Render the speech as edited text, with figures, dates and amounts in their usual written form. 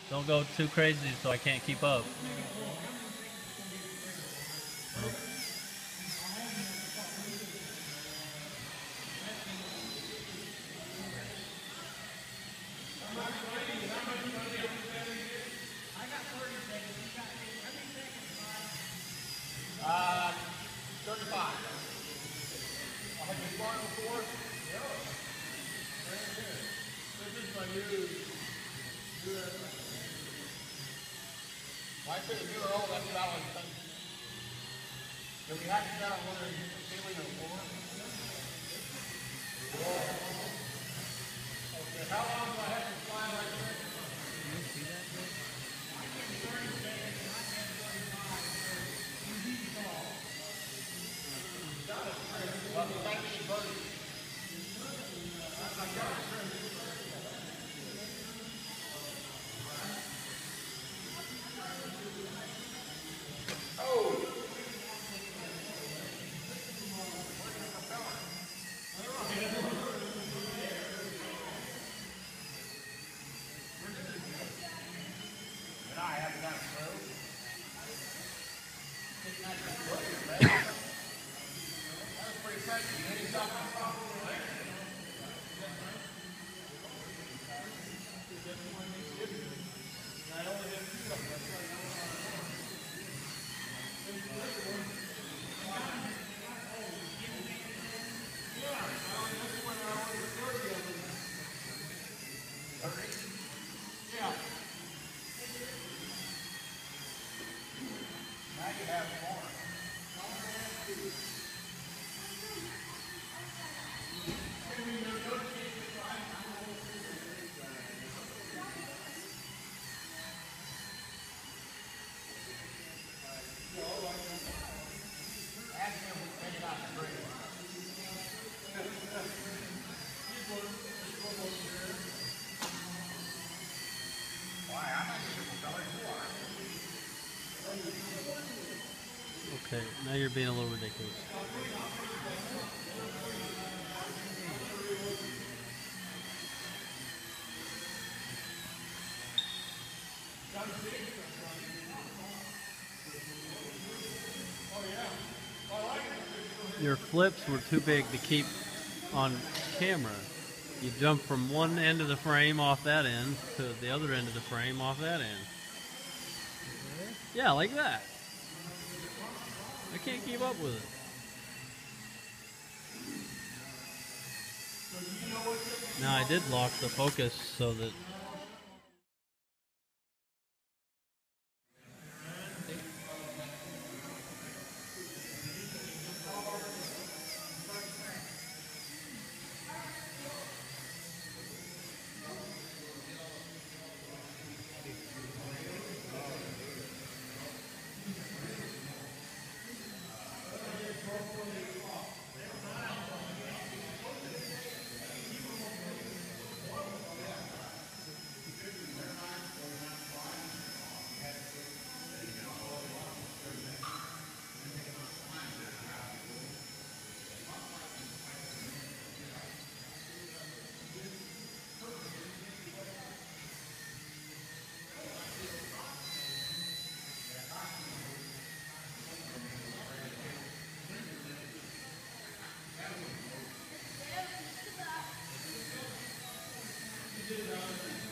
Don't go too crazy so I can't keep up. Uh, 35. I had you flying before? Yeah. This is my new well, I put a newer old, that's what I was thinking. Do we have to get on whether it's ceiling or floor? Okay, how long do I have to fly like this? Can you see that? Well, the back is burning. I haven't got a clue. That was pretty fresh. You didn't stop my phone. Yeah. Now you have more. Okay, now you're being a little ridiculous. Your flips were too big to keep on camera. You jump from one end of the frame off that end to the other end of the frame off that end. Yeah, like that. I can't keep up with it. Now I did lock the focus so that Good job.